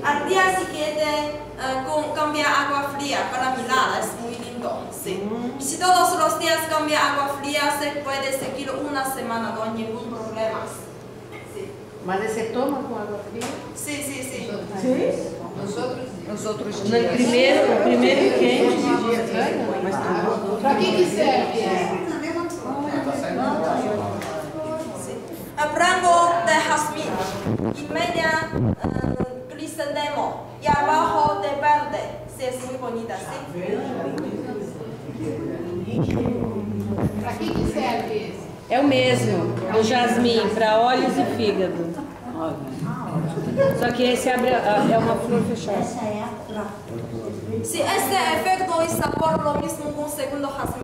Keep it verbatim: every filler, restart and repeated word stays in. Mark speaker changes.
Speaker 1: Al día siguiente, uh, con, cambia agua fría para mirar, es muy lindo. Sí. Y si todos los días cambia agua fría, se puede seguir una semana, no hay ningún problema. Sí.
Speaker 2: ¿Mas se toma com água fria?
Speaker 1: Sí, sí, sí.
Speaker 2: ¿Sí?
Speaker 3: Nosotros, nosotros
Speaker 2: No primeiro, o primeiro quente.
Speaker 3: Para que que serve?
Speaker 1: El branco de jazmín y media uh, crisantemo y abajo de verde. Sí, es muy bonita, ¿sí?
Speaker 3: Para que que serve esse?
Speaker 2: É o mesmo, o jasmim, para olhos e fígado. Só que esse abre, é uma flor fechada.
Speaker 1: Sí, este efecto y sabor lo mismo con segundo jazmín.